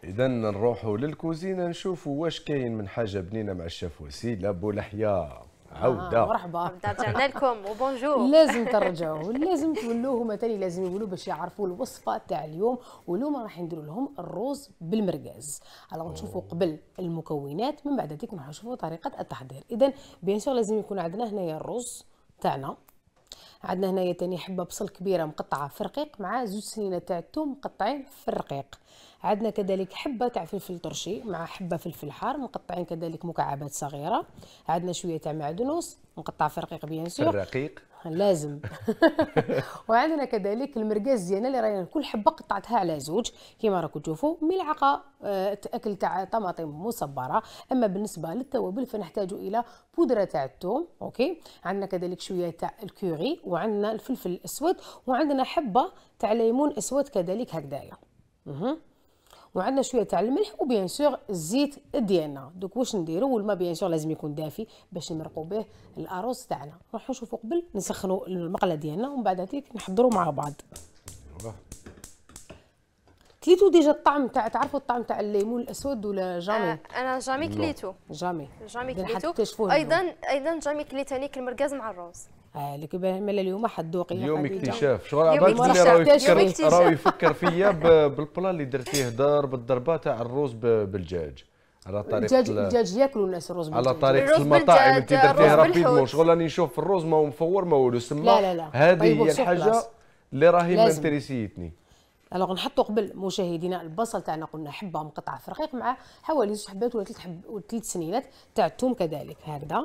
إذا نروحوا للكوزينة نشوفوا واش كاين من حاجة بنينة مع الشيف وسيلة بولحية. عودة. مرحبا. رجعنا لكم وبونجور. لازم ترجعوه، لازم تولوه هما تاني لازم يقولوا باش يعرفوا الوصفه تاع اليوم. واليوم راح نديروا لهم الرز بالمرقاز. الوغ نشوفوا قبل المكونات، من بعد ذيك راح نشوفوا طريقه التحضير. اذا بيان سور لازم يكون عندنا هنايا الرز تاعنا، عندنا هنايا تاني حبه بصل كبيره مقطعه في رقيق مع زوج سنينه تاع الثوم مقطعين في الرقيق. عندنا كذلك حبه تاع فلفل طرشي مع حبه فلفل حار مقطعين كذلك مكعبات صغيره. عندنا شويه تاع معدنوس مقطع في الرقيق بيان سور. الرقيق لازم. وعندنا كذلك المرقاز ديالنا اللي راينا كل حبه قطعتها على زوج كيما راكم تشوفوا. ملعقه اكل تاع طماطم مصبره. اما بالنسبه للتوابل فنحتاج الى بودره تاع الثوم، اوكي. عندنا كذلك شويه تاع الكوري، وعندنا الفلفل الاسود، وعندنا حبه تاع ليمون اسود كذلك هكذايا. وعندنا شويه تاع الملح، وبيان سور الزيت ديالنا. دوك واش نديروا؟ والماء بيان سور لازم يكون دافي باش نمرقوا به الارز تاعنا. نروحوا نشوفوا قبل نسخنوا المقله ديالنا ومن بعد هذيك نحضروا مع بعض. كليتو ديجا الطعم تاع، تعرفوا الطعم تاع الليمون الاسود ولا جامي؟ انا جامي كليتو. جامي كليتو. ايضا جامي كليت هنيك المرقاز مع الرز. لك مالا اليوم حدوقي اليوم خديجة. اكتشاف شغل على بالك راهو يفكر فيا بالبلا اللي درتيه دار بالضربه تاع الرز بالدجاج على طريقه الدجاج ياكلوا الناس الرز على طريقه المطاعم. انت درتيه رابيدمون شغل راني نشوف الرز ما هو مفور ما والو سما. لا هذه هي الحاجه اللي راهي مانتريسيتني. الوغ نحطوا قبل مشاهدينا البصل تاعنا قلنا حبه مقطعه في رقيق مع حوالي 6 حبات ولا 3 سنينات تاع الثوم كذلك هكذا.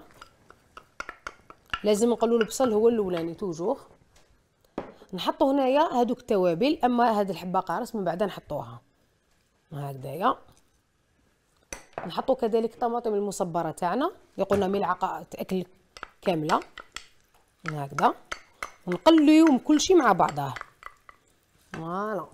لازم نقولوا البصل هو الاولاني توجور. نحطوا هنايا هذوك التوابل، اما هذه الحبه قارص من بعد نحطوها هكذايا. نحطوا كذلك الطماطم المصبره تاعنا اللي قلنا ملعقه اكل كامله هكذا. ونقليو كل شيء مع بعضه. فوالا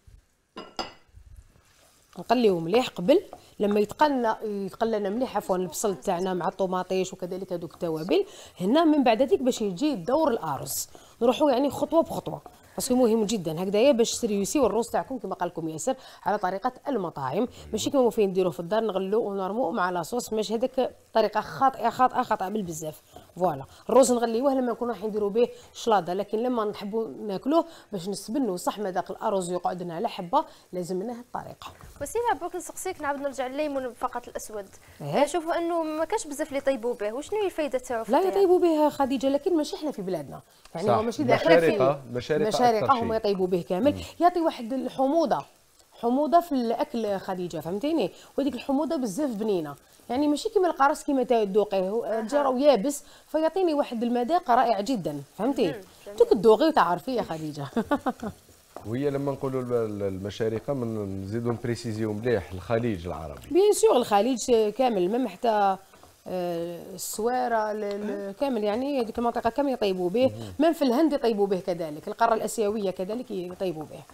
نقليوه مليح قبل لما يتقلى مليح عفوا البصل تاعنا مع الطوماطيش وكذلك هذوك التوابل. هنا من بعد هذيك باش يجي دور الارز نروحوا يعني خطوه بخطوه باسكو مهم جدا هكذايا باش تريوسيو الروز تاعكم كما قال لكم ياسر على طريقه المطاعم، ماشي كما فين نديروه في الدار نغلو ونرمو مع لاصوص. ماشي هذاك طريقه خاطئه بالبزاف. فوالا الروز نغليوه لما نكونوا راح نديروا به شلاضه، لكن لما نحبوا ناكلوه باش نسبنوا صح مذاق الارز يقعد لنا على حبه لازم لنا هذه الطريقه. وسيله بوك نسقسيك نعاود نرجع لليمون فقط الاسود. نشوفوا انه ما كاش بزاف اللي يطيبوا به، وشنو هي الفائده تاعو؟ لا يطيبوا به خديجه، لكن ماشي احنا في بلادنا يعني هو ماشي داخل مشارقه هما يطيبوا به كامل. يعطي واحد الحموضه في الاكل خديجه فهمتيني. وديك الحموضه بزاف بنينه يعني ماشي كيما القرص كيما تذوقيه جرى يابس فيعطيني واحد المذاق رائع جدا فهمتي. دوك تذوقي وتعرفي يا خديجه. وهي لما نقولوا المشارقه من نزيدوا نبريسيزيو مليح الخليج العربي. بيان سور الخليج كامل ميم حتى السويره كامل يعني هذيك المنطقه كامل يطيبوا به. من في الهند يطيبوا به كذلك، القاره الاسيويه كذلك يطيبوا به.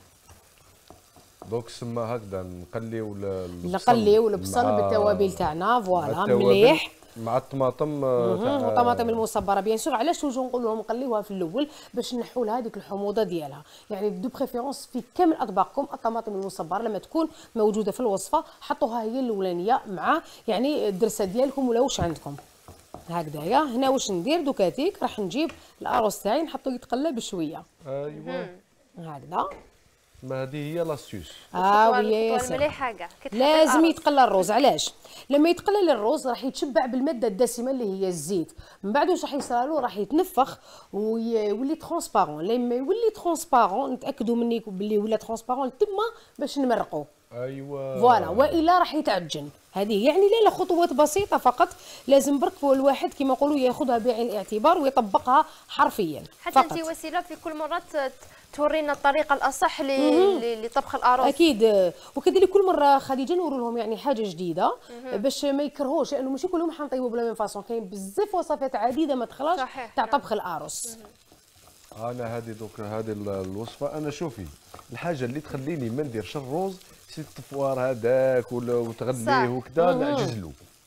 دوك سما هكذا نقليو البصل بالتوابل تاعنا فوالا مليح مع الطماطم الطماطم المصبره بيان سور. علاش توجو نقول لهم نقليوها في الاول؟ باش نحوا لها هذيك الحموضه ديالها. يعني دو بريفيرونس في كامل اطباقكم الطماطم المصبره لما تكون موجوده في الوصفه حطوها هي الاولانيه مع يعني الدرسه ديالكم ولا واش عندكم هكذايا. هنا واش ندير دوكاتيك راح نجيب الارز تاعي نحطو يتقلى بشويه. ايوا هكذا. ما هذه هي لاستيوس. المليحه كاع لازم يتقلى الرز. علاش؟ لما يتقلى الرز راح يتشبع بالماده الدسمه اللي هي الزيت. من بعد واش راح يصرالو؟ راح يتنفخ ويولي ترونسبارون. لما يولي ترونسبارون نتاكدوا مني باللي ولا ترونسبارون تما باش نمرقوه. ايوا فوالا والا راح يتعجن. هذه يعني لا خطوات بسيطه فقط لازم برك الواحد كما نقولوا ياخذها بعين الاعتبار ويطبقها حرفيا حتى انت وسيله في كل مره تورينا الطريقه الاصح لطبخ الارز. اكيد. وكذلك كل مره خديجه نوري لهم يعني حاجه جديده باش ما يكرهوش، لانه ماشي كلهم حنطيبوا بلا ميم فاصون. كاين بزاف وصفات عديده ما تخلاش تاع طبخ الارز. انا هذه الوصفه انا شوفي الحاجه اللي تخليني ما نديرش الرز سي الطفوار هذاك وتغليه وكذا نعجز له.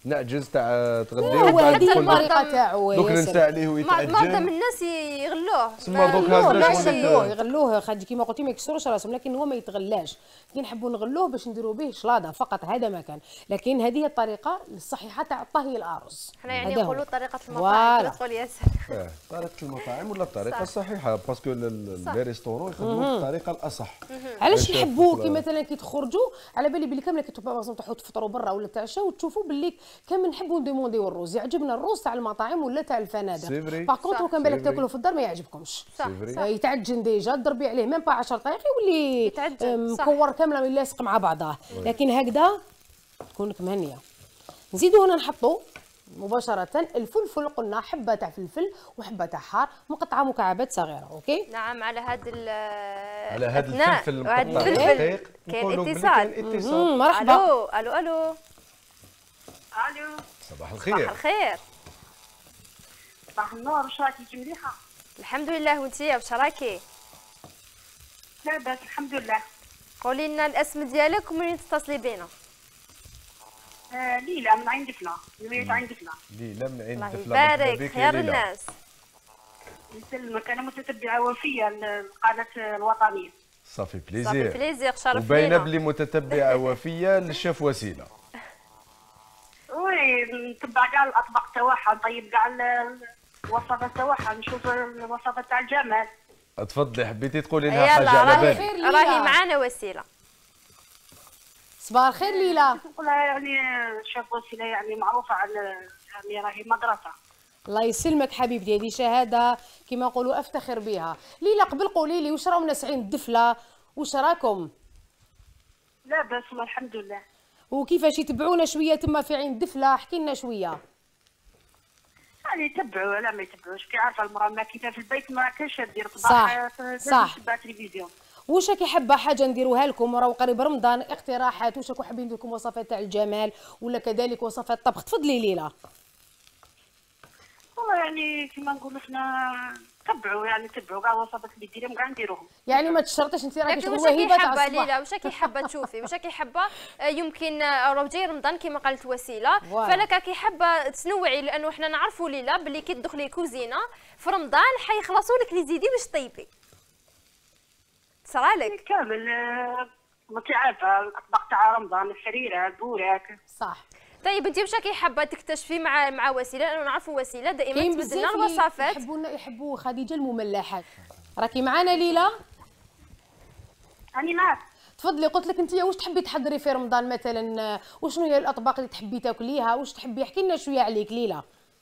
نعجز تاع تغدي هو هذه الطريقه تاعو. دوك ننسى عليه ويتعجن. معظم الناس يغلوه. تسمى دوك هذا يغلوه خاطر كيما قلتي ما يكسروش راسهم، لكن هو ما يتغلاش. كي نحبوا نغلوه باش نديروا به شلاضه فقط، هذا ما كان. لكن هذه هي الطريقه الصحيحه تاع طهي الارز. حنا يعني نقولوا طريقه المطاعم كما تقول ياسر. طريقه المطاعم ولا الطريقه الصحيحه، باسكو لي ريستورون يخدموا بالطريقه الاصح. علاش نحبوه كي مثلا كي تخرجوا على بالي بلي كامل كي تروحوا تفطروا برا ولا تعشاو وتشوفوا باللي كامل نحبوا نديمونديو الروز. يعجبنا الروز تاع المطاعم ولا تاع الفنادق. باغ كونطخ كان بالك تاكلوا في الدار ما يعجبكمش. يتعجن ديجا، تضربي عليه ميم با 10 دقائق يولي مكور كامله لاصق مع بعضه. لكن هكذا تكونك مهنيه. نزيدو هنا نحطوا مباشرة الفلفل، قلنا حبة تاع فلفل وحبة تاع حار مقطعة مكعبات صغيرة. اوكي نعم. على هذا الفلفل المقطع الدقيق كاين اتصال. مرحبا. الو. الو صباح الخير. صباح الخير. صباح النور. واش راكي مليحة؟ الحمد لله. وانتيا واش راكي؟ لاباس الحمد لله. قولي لنا الاسم ديالك ومنين تتصلي بينا؟ ليلى من عين دفلة. من عين دفلة. ليلى من عين دفلة. الله يبارك خير الناس. يسلمك. انا متتبعة وفية للقناة الوطنية. صافي بليزير. صافي بليزير شرف لينا. وباينه بلي متتبعة وفية للشيف وسيلة. وي نتبع كاع الاطباق تاعها، نطيب كاع الوصفات تاعها، نشوف الوصفات تاع الجمال. تفضلي حبيتي تقولي لنا حاجه على بالك؟ راهي معانا وسيله. صباح الخير ليلى. نقولها يعني شاف وسيله يعني معروفه على يعني راهي مدرسه. الله يسلمك حبيبتي، هذه شهاده كما نقولوا افتخر بها. ليلى قبل قولي لي واش راهم ناس عين الدفله، واش راكم؟ لاباس والله الحمد لله. وكيفاش يتبعونا شويه تما في عين الدفله؟ احكي لنا شويه. يعني يتبعوا لا ما يتبعوش، كي عارفه المراه ما كيفاه في البيت ما كاينش دير طباخ. صح تبع تلفزيون. واش راكي حابه حاجه نديروها لكم راهو قريب رمضان؟ اقتراحات واش راكم حابين ندير لكم وصفات تاع الجمال ولا كذلك وصفات طبخ؟ تفضلي ليلى. والله يعني كيما نقولوا حنا تبعوا يعني تبعوا كاع الوصفات اللي ديرهم كاع نديروهم. يعني ما تشرطيش انت راكي شغل وهيبه تاع الصباح. ليلى واش راكي حابه تشوفي؟ واش راكي حابه يمكن راه جاي رمضان كما قالت وسيله، فلك راكي حابه تنوعي، لانه حنا نعرفوا ليلى باللي كي تدخلي كوزينه في رمضان حيخلصوا لك لي زيدي باش طيبي. صرالك كامل ما عارفه الاطباق تاع رمضان، الحريره، البوراك. صح. طيب انت واش راكي حابه تكتشفي مع وسيله؟ لانه نعرفوا وسيله دائما تبدل لنا الوصفات. يحبوا خديجه المملحات. راكي معانا ليلى؟ راني معاك. تفضلي. قلت لك انت واش تحبي تحضري في رمضان مثلا؟ وشنو هي الاطباق اللي تحبي تاكليها؟ واش تحبي؟ احكي لنا شويه عليك ليلى.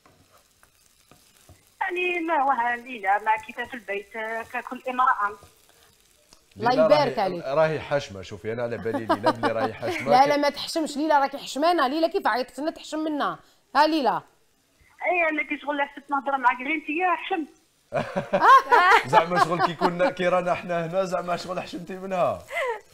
يعني ما وها ليلى ما كيفاه في البيت ككل امراه. الله يبارك عليك. راهي حشمه. شوفي انا على بالي ليلى بلي راهي حشمه. لا ما تحشمش ليلى، راكي حشمانه. ليلى كيف عيطت لنا تحشم منا؟ ها ليلى. اي انا كي شغل حسيت نهضر معاك غير انت حشمت. زعما شغل كي رانا حنا هنا زعما شغل حشمتي منها.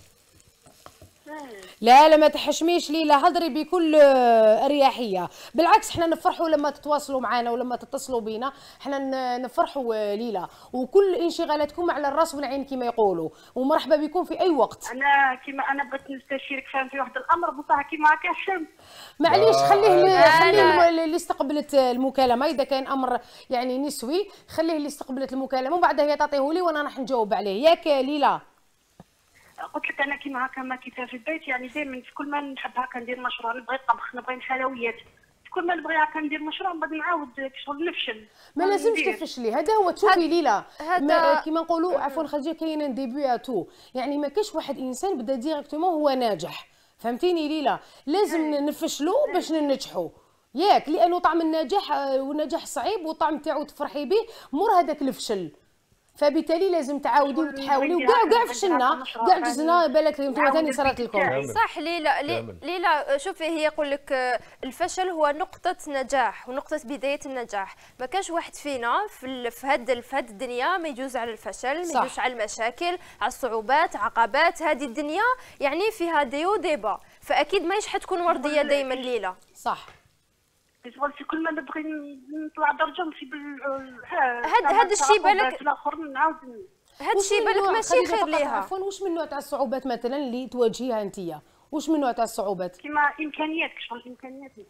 لا ما تحشميش ليلى، هضري بكل اريحيه. بالعكس حنا نفرحوا لما تتواصلوا معنا ولما تتصلوا بينا، حنا نفرحوا ليلى. وكل انشغالاتكم على الراس والعين كما يقولوا، ومرحبا بكم في اي وقت. انا كما انا بغيت نستشيرك في واحد الامر بصح كيما هكا حشمت. معليش خليه اللي استقبلت المكالمه، اذا كان امر يعني نسوي خليه اللي استقبلت المكالمه ومن بعدها هي تعطيه لي وانا راح نجاوب عليه. ياك ليلى؟ قلت لك انا كيما هكا ما كيفاه في البيت، يعني دائما في كل ما نحب هكا ندير مشروع، نبغي الطبخ نبغي الحلويات، في كل ما نبغي هكا ندير مشروع بعد نعاود شغل نفشل. ما لازمش تفشلي، هذا هو. تشوفي ليلى كيما نقولوا عفوا خرجي كاين ديبي تو، يعني ما كاش واحد انسان بدا ديريكتومون هو ناجح. فهمتيني ليلى؟ لازم نفشلوا باش ننجحوا ياك، لانه طعم النجاح والنجاح صعيب والطعم تاعو تفرحي به مور هذاك الفشل. فبالتالي لازم تعاودي وتحاولي. وكاع فشلنا كاع جزنا بالك انتم ثاني صارت لكم. صح ليلى شوفي هي يقول لك الفشل هو نقطة نجاح ونقطة بداية النجاح. ما كاش واحد فينا في هاد الدنيا ما يجوز على الفشل، ما يجوز على المشاكل، على الصعوبات، عقبات. هذه الدنيا يعني فيها ديو ديبا، فاكيد ما حتكون وردية دائما ليلى. صح. في كل ما نبغي نطلع درجه نصيب هذا الشيء بالك الاخر نعاود. هذا الشيء بالك ماشي خير ليها. عفوا واش من نوع تاع الصعوبات مثلا اللي تواجهيها انتيا؟ واش من نوع تاع الصعوبات؟ كيما امكانياتك شغل الامكانيات.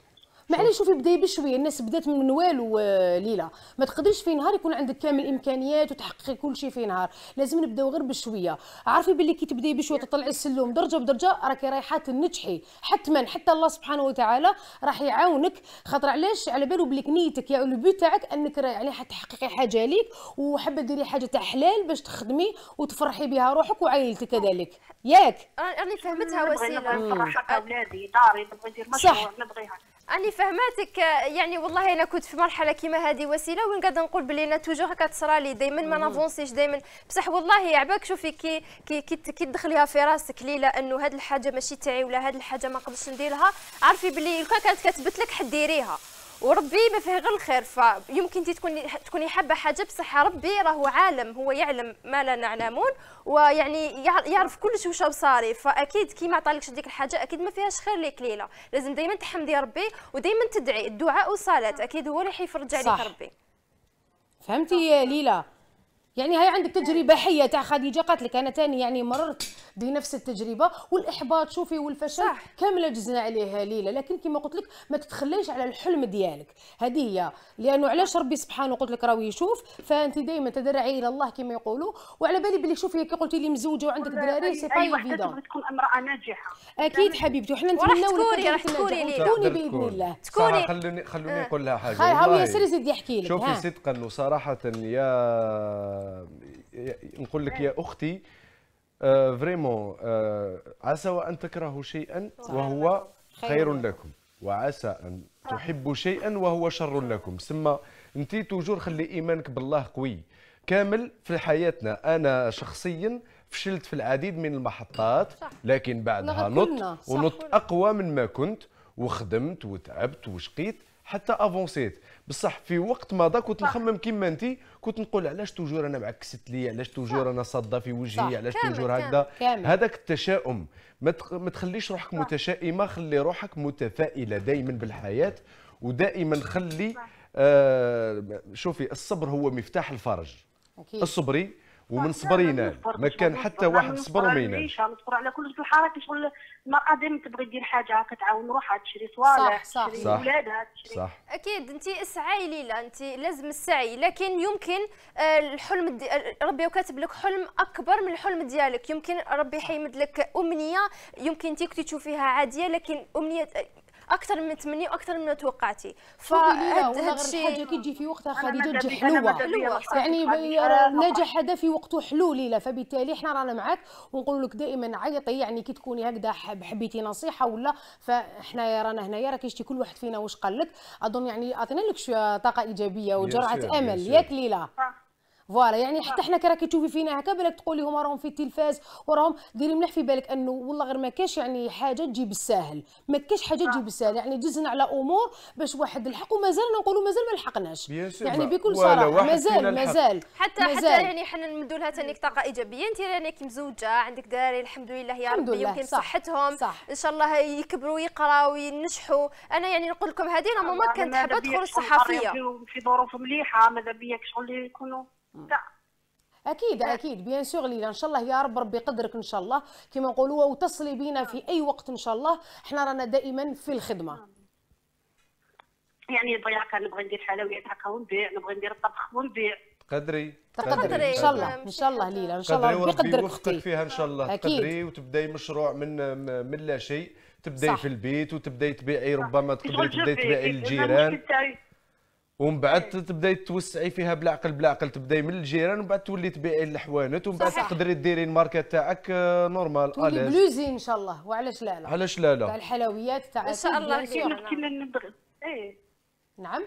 معليش شوفي بداي بشويه، الناس بدات من والو ليلى، ما تقدرش في نهار يكون عندك كامل الامكانيات وتحققي كل شيء في نهار، لازم نبداو غير بشويه، عارفي باللي كي تبداي بشويه تطلعي السلم درجه بدرجه راكي رايحه تنجحي، حتما حتى الله سبحانه وتعالى راح يعاونك، خاطر علاش على بالو بليك نيتك يا لو بيت تاعك انك يعني حتحققي حاجه ليك وحابه ديري حاجه تاع حلال باش تخدمي وتفرحي بها روحك وعائلتك كذلك، ياك؟ راني فهمتها وسيله. نفرح اولادي داري نبغي ندير مشروع نبغيها. أني فهماتك، يعني والله أنا كنت في مرحلة كيما هذه وسيلة وين قاعدة نقول بلي أنا توجور هكا تصرالي دائما ما نافونسيش دائما، بصح والله عباك شوفي كي تدخليها في راسك ليلى أنه هذه الحاجة ماشي تاعي ولا هذه الحاجة ما نقدرش نديرها، عارفي بلي لو كانت كتبت لك حديريها وربي ما فيه غير الخير، فيمكن انت تكوني حابه حاجه بصح ربي راهو عالم، هو يعلم ما لا نعلمون ويعني يعرف كل شيء واش صاري، فاكيد كي ما عطالكش ديك الحاجه اكيد ما فيهاش خير ليك ليلى، لازم دائما تحمدي ربي ودائما تدعي، الدعاء والصلاه اكيد هو اللي حيفرج عليك ربي. فهمتي يا ليلى؟ يعني هاي عندك تجربه حيه تاع خديجه، قالت لك انا تاني يعني مررت بنفس التجربه والاحباط شوفي والفشل كامله جزنا عليها ليلى، لكن كما قلت لك ما تتخليش على الحلم ديالك، هذه هي، لانه علاش ربي سبحانه قلت لك راهو يشوف، فانت دائما تدرعي الى الله كما يقولوا، وعلى بالي بلي شوفي كي قلتي لي مزوجه وعندك دراري سي با ايفيدون. تبغي تكون امراه ناجحه. اكيد حبيبتي، وحنا نتمنوا لك راح تكوني باذن الله. تكوني خلوني نقول لها حاجه. هاو ياسر يزيد يحكي لك. شوفي صدقا وصراحه يا نقول لك يا اختي فريمون عسى وان تكرهوا شيئا وهو خير لكم وعسى ان تحبوا شيئا وهو شر لكم، سما انت توجور خلي ايمانك بالله قوي كامل في حياتنا. انا شخصيا فشلت في العديد من المحطات لكن بعدها نط اقوى من ما كنت، وخدمت وتعبت وشقيت حتى افونسيت، بصح في وقت مضى كنت نخمم كيما انت، كنت نقول علاش توجور انا معكست لي، علاش توجور انا صاده في وجهي، علاش توجور هكذا. هذاك التشاؤم ما تخليش روحك متشائمه، خلي روحك متفائله دائما بالحياه، ودائما خلي شوفي الصبر هو مفتاح الفرج. الصبري ومن صبر ينال، ما كان حتى واحد صبر وما ينالش. نصبر على كل الحالات، شغل المراه دائما تبغي دير حاجه كتعاون روحها، تشري صوالح، تشري ولادها، تشري اكيد انت اسعي ليلى، انت لازم السعي، لكن يمكن الحلم ربي كاتب لك حلم اكبر من الحلم ديالك، يمكن ربي حيمد لك امنيه يمكن انت كنتي تشوفيها عاديه لكن امنيه اكثر من تمني واكثر من توقعتي. فهذا الشيء الحاجه كي تجي في وقتها خديجه تجي حلوه، يعني النجاح هذا في وقته حلو ليلى، فبالتالي احنا رانا معاك ونقول لك دائما عيطي، يعني كي تكوني هكذا حبيتي نصيحه ولا، فاحنا رانا هنايا راك يشتي كل واحد فينا واش قال لك، اظن يعني اعطينا لك شويه طاقه ايجابيه وجرعه امل، ياك ليلى؟ فوالا، يعني حتى احنا كي راكي تشوفي فينا هكا بالك تقولي هما راهم في التلفاز وراهم، ديري مليح في بالك انه والله غير ما كاش يعني حاجه تجي بالساهل، ما كاش حاجه تجي بالساهل، يعني دزنا على امور باش واحد الحق ومازال نقولوا مازال ما لحقناش، يعني بكل صراحه مازال حتى يعني حنا نمدوا لها ثاني طاقه ايجابيه، انت رانك مزوجه عندك دراري الحمد لله يا ربي، يمكن صحتهم ان شاء الله يكبروا ويقراوا وينجحوا، انا يعني نقول لكم هذه ماما كانت حابه تدخل الصحفيه في ظروف مليحه، ماذا بيك شغل يكونوا اكيد بيان سور ليلى، ان شاء الله يا رب ربي يقدرك ان شاء الله كما نقولوا، وتصلي بينا في اي وقت ان شاء الله، احنا رانا دائما في الخدمه. يعني كان نبغي ندير حلويات هكا ونبيع، نبغي ندير الطبخ ونبيع. تقدري ان شاء الله ليلى، ان شاء الله ربي يقدرك ويوفقك فيها ان شاء الله، تقدري وتبداي مشروع من لا شيء، تبداي في البيت وتبداي تبيعي، ربما تقدري تبداي تبيعي للجيران، ومن بعد تبداي توسعي فيها بالعقل تبداي من الجيران، ومن بعد تولي تبيعي للحوانت، ومن بعد تقدري ديري الماركه تاعك نورمال تولي بلوزي ان شاء الله، وعلاش لا علاش لا تاع الحلويات تاع ان شاء الله كيما نبغي. نعم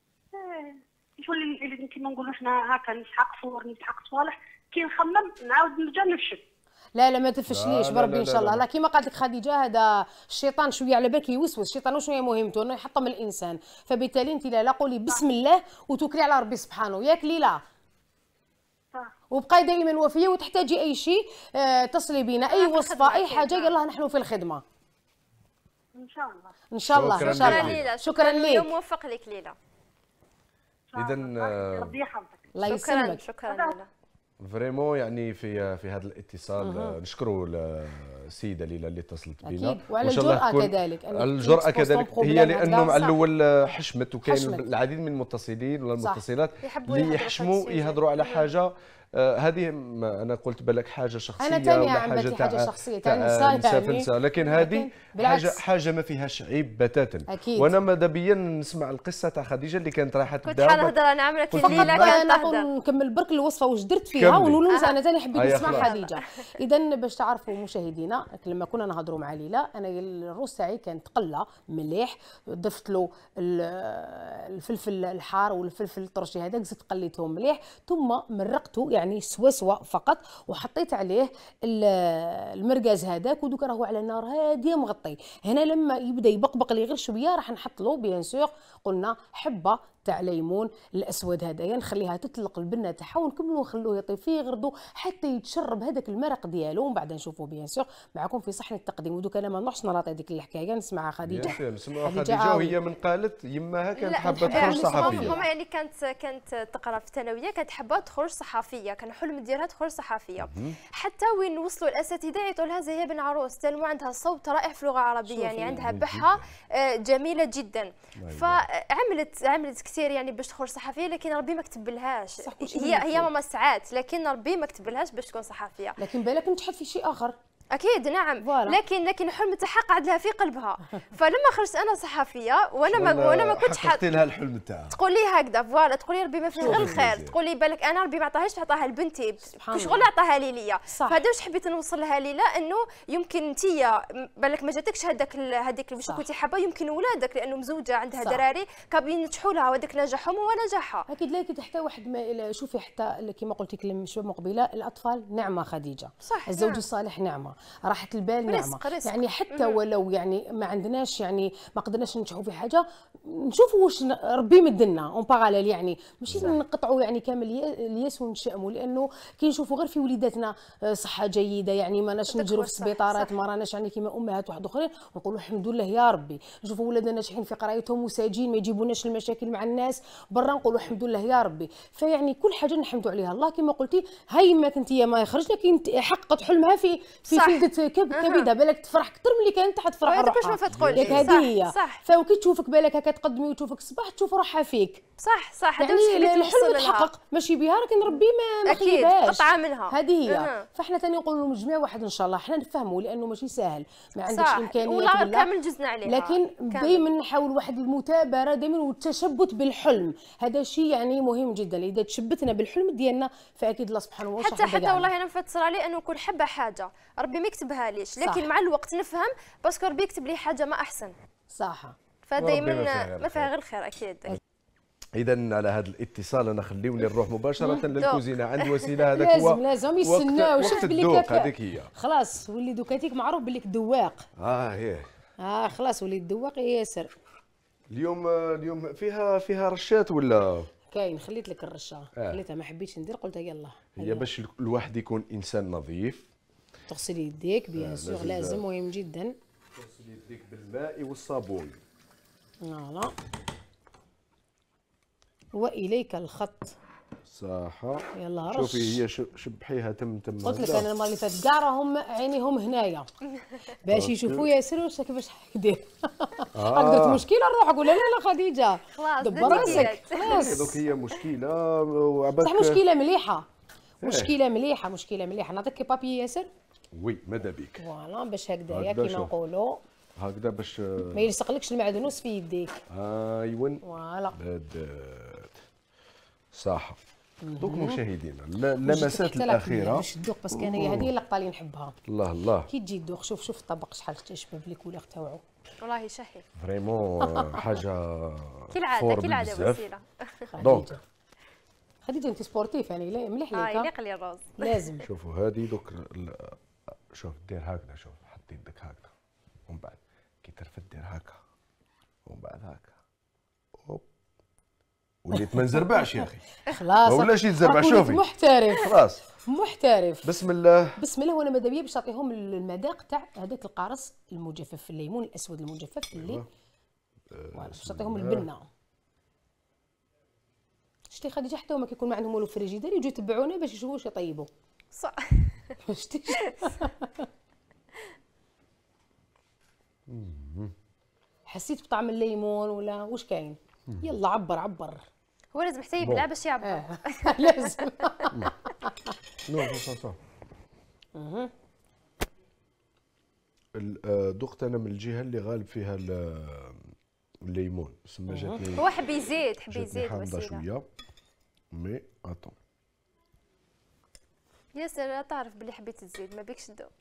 يولي كيما نقولوا حنا هكا نسحق فور نسحق صوالح، كي نخمم نعاود نرجع نفشل. لا ما تفشليش بربي ان شاء الله، لا كيما قالت لك خديجه هذا الشيطان شويه على بالك يوسوس، الشيطان شويه مهمته انه يحطم الانسان، فبالتالي انت لا قولي بسم الله وتوكلي على ربي سبحانه، ياك ليلى؟ وبقاي دائما وفيه، وتحتاجي اي شيء تصلي بينا، اي وصفه اي حاجه يلا نحن في الخدمه ان شاء الله. ان شاء الله شكرا ليك، يوم موفق لك ليلى. اذا ربي يحفظك. الله يسلمك. شكرا ليلى. فريمون يعني في هذا الاتصال نشكروا السيده ليلى اللي اتصلت بنا، اكيد، وعلى الجرأه كذلك. الجرأه كذلك هي لانه مع الاول حشمت، وكاين العديد من المتصلين ولا المتصلات اللي يحشموا يهضروا على حاجه هذه انا قلت بالك حاجه شخصيه انا تاني عملتي حاجه شخصيه تاع نساء، لكن هذه حاجه ما فيهاش عيب بتاتا. أكيد. وانا ماذا بيا نسمع القصه تاع خديجه اللي كانت رايحه كنت حال نهضر انا عملت الليله كانت تهضر. نكمل برك الوصفه واش درت فيها ونولوز. انا ثاني حبيت نسمع خديجه. اذا باش تعرفوا مشاهدينا، لما كنا نهضروا مع ليلى انا الروز تاعي كانت قله مليح، ضفت له الفلفل الحار والفلفل الطرشي هذاك، زدت قليتهم مليح ثم مرقته يعني سوا فقط، وحطيت عليه المرقاز هذاك، ودوك راهو على نار هاديه مغطي. هنا لما يبدا يبقبق لي غير شويه راح نحط له بيان سور قلنا حبه تاع ليمون الاسود هذايا، نخليها تطلق البنه تاعها ونكملوا نخلوه يطيب فيه غردو حتى يتشرب هذاك المرق ديالو، ومن بعد نشوفوا بيان سور معكم في صحن التقديم. ودوك انا ما نروحش نراطي هذيك الحكايه، نسمعها خديجه. نسمعوا خديجه وهي من قالت يماها كانت حابه تخرج صحفيه. هما يعني كانت تقرا في الثانويه، كانت حابه تخرج صحفيه، كان حلم ديالها تخرج صحفيه. حتى وين وصلوا الاساتذه يعيطوا لها زي بن عروس، تنمو عندها صوت رائع في اللغه العربيه، يعني عندها بحه جميله جدا. فعملت كثير يعني باش تخرج صحفيه، لكن ربي ما كتبلهاش. هي ماما سعات، لكن ربي ما كتبلهاش باش تكون صحفيه. لكن بالك نجحت في شيء اخر. اكيد نعم، لكن الحلم تاعها قعد لها في قلبها. فلما خرجت انا صحفيه وانا ما كنتش حققتي لها الحلم تاعها، تقول لي هكذا فوالا، تقول لي ربي ما فيه غير الخير، تقول لي بالك انا ربي ما عطاهاش، عطاها لبنتي شغل عطاها لي ليا. فهذا واش حبيت نوصل لها ليلى، انه يمكن انت بالك ما جاتكش هذيك باش كنتي حابه، يمكن ولادك لانه مزوجه عندها دراري كابين ينجحوا لها، وهذاك نجاحهم هو نجاحها. اكيد. لكن حتى واحد ما شوفي، حتى كما قلت لك شويه مقبله، الاطفال نعمه خديجه، صح، الزوج الصالح نعمه، راحه البال نعمه. يعني حتى ولو يعني ما عندناش، يعني ما قدرناش ننجحوا في حاجه، نشوفوا واش ربي مدلنا اون باراليل، يعني ماشي نقطعوا يعني كامل الياس ونشأموا، لانه كي نشوفوا غير في وليداتنا صحه جيده، يعني ما ناش نجروا في السبيطارات، ما راناش يعني كيما امهات واحد اخرين، نقولوا الحمد لله يا ربي. نشوفوا ولادنا ناجحين في قرايتهم وساجين، ما يجيبوناش المشاكل مع الناس برا، نقولوا الحمد لله يا ربي. فيعني كل حاجه نحمدوا عليها الله. كما قلتي هاي ما كنتي ما خرجنا كي حققت حلمها في فلده كبيده، بالك تفرح اكثر من اللي كانت حتفرح روحها. ياك هذه هي. فكي تشوفك بالك هكا تقدمي وتشوفك الصباح تشوف روحها فيك. صح يعني الحلم تحقق ماشي بها، لكن ربي ما خيبهاش، قطعه منها. هذه هي. فاحنا ثاني نقولوا لهم جميع واحد ان شاء الله، احنا نفهموا لانه ماشي سهل، ما عندكش امكانيات ولا كامل جزنا عليها، لكن دائما نحاول واحد المثابره دائما والتشبت بالحلم. هذا شيء يعني مهم جدا. اذا تشبتنا بالحلم ديالنا فاكيد الله سبحانه وتعالى حتى والله انا نفسر عليه انه كل حبه حاجه ربي ما يكتبها ليش، لكن مع الوقت نفهم باسكو ربي يكتب لي حاجه ما احسن. صح. فدائما ما فيها غير الخير. اكيد. اذا على هذا الاتصال انا خليوني نروح مباشره للكوزينه عند وسيله. هذاك هو لازم يستناو. وقت الذوق. هذيك هي خلاص ولي دوكاتيك معروف بليك دواق. هي خلاص ولي الدواق ياسر. اليوم فيها رشات ولا كاين؟ خليت لك الرشه خليتها ما حبيتش ندير، قلت يلا هي باش الواحد يكون انسان نظيف. تغسلي يديك بيان سور، لازم مهم جدا. تغسلي يديك بالماء والصابون. فوالا. واليك الخط. صح. يلا رش. شوفي هي شبحيها تم قلت لك انا المره اللي فاتت كاع راهم عينيهم هنايا باش يشوفوا ياسر واش كيفاش حيدير. درت مشكله نروح نقول لا لا خديجه خلاص دبر راسك. خلاص دوك هي مشكله وعباك صح. مشكله مليحه. مشكله مليحه. نعطيك بابي ياسر. وي ماذا بيك. فوالا باش هكذايا كيما نقولوا هكذا باش ما يلصقلكش المعدنوس في يديك. ايوا فوالا صح. دوك مشاهدينا اللمسات الاخيره باش تذوق، باسكو انايا هذه اللقطه اللي نحبها. الله كي تجي تذوق شوف الطبق شحال تشبه لي كولور تاوعو. والله شهي فريمون حاجه كالعاده وسيله. دونك خديجه انت سبورتيف يعني مليح ليك. يليق لي الروز لازم. شوفوا هذه دوك شوف دير هكذا، شوف حط يدك هكذا ومن بعد كي ترفد دير هكا ومن بعد هكا هوب وليت ما نزربعش يا اخي. خلاص ما ولاش يتزربع. شوفي محترف. خلاص محترف. بسم الله. وانا ماذا بيا باش تعطيهم المذاق تاع هذاك القارص المجفف، الليمون الاسود المجفف اللي باش تعطيهم البنه. شتي خديجه حتى هما كيكون ما عندهم والو في الفريجيدير يجوا يتبعونا باش يشوفوا واش يطيبوا. صح. شتي. حسيت بطعم الليمون ولا واش كاين؟ يلا عبر عبر. هو لازم حتى يبلع باش يعبر. لازم. نو صح. ذقت انا من الجهه اللي غالب فيها الليمون، تسمى جاتني. هو حب يزيد حامضه شويه مي اتون. ياسر لا تعرف بلي حبيت تزيد ما بيكش تذوق.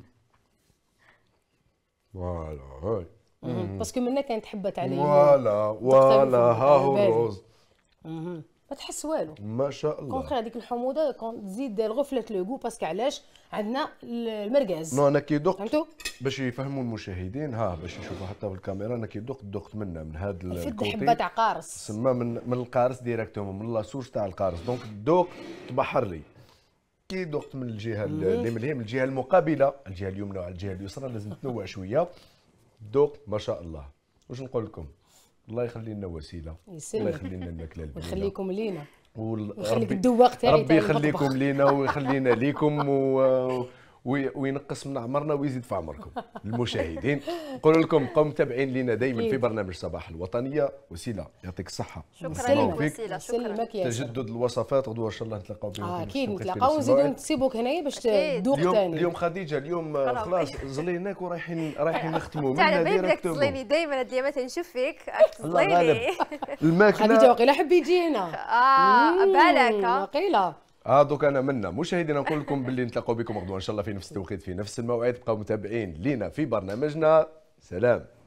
فوالا هاي. باسكو منا كانت حبت عليه. فوالا ها هو الرز. ما تحس والو ما شاء الله. كونتخ هذيك الحموضه كون تزيد غفله لوغو باسكو علاش عندنا المرقاز. نو انا كي دقت فهمتوا باش يفهموا المشاهدين باش يشوفوا حتى بالكاميرا. انا كي دقت منه من هذا فد حبه تاع قارص تسمى من القارص ديريكتومون من لاصوص تاع القارص. دونك الذوق تبحر لي. كي دقت من الجهه اللي من الجهه المقابله، الجهه اليمنى وعلى الجهه اليسرى لازم تنوع شويه. الذوق ما شاء الله. واش نقول لكم؟ الله يخلي لنا وسيله، الله يخلي لنا الماكله البنينه ويخليكم لينا ويخليك الذواق تاعي. ربي يخليكم لينا ويخلينا ليكم وينقص من عمرنا ويزيد في عمركم المشاهدين. نقول لكم بقوا متابعين لينا دائما في برنامج صباح الوطنيه. وسيله يعطيك الصحه. شكرا لك وسيله. شكرا. تجدد الوصفات غدوه ان شاء الله نتلاقاو بكم. اكيد نتلاقاو ونزيدو نسيبوك هنايا باش تذوق ثاني. اليوم خديجه اليوم خلاص زليناك ورايحين نختموا منها ديريكت. تزليني دائما ديما نشوف فيك تزليني. الماكله خديجه وقيله حب يجينا. بالك وقيله. دوك انا منا مشاهدينا نقول لكم باللي نتلاقاو بكم غدوه ان شاء الله في نفس التوقيت في نفس الموعد. بقاو متابعين لينا في برنامجنا. سلام.